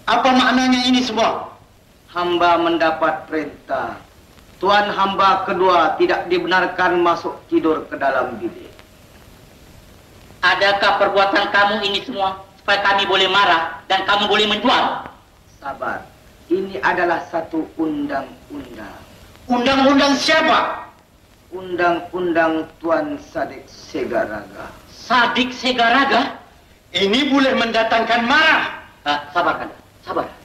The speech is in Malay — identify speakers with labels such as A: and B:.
A: Apa maknanya ini semua?
B: Hamba mendapat perintah. Tuan hamba kedua tidak dibenarkan masuk tidur ke dalam bilik.
C: Adakah perbuatan kamu ini semua supaya kami boleh marah dan kamu boleh menjual?
B: Sabar. Ini adalah satu undang-undang.
A: Undang-undang siapa?
B: Undang-undang Tuan Sadik Segaraga.
C: Sadik Segaraga?
A: Ini boleh mendatangkan marah.
C: Sabar, Kanda. Sabar.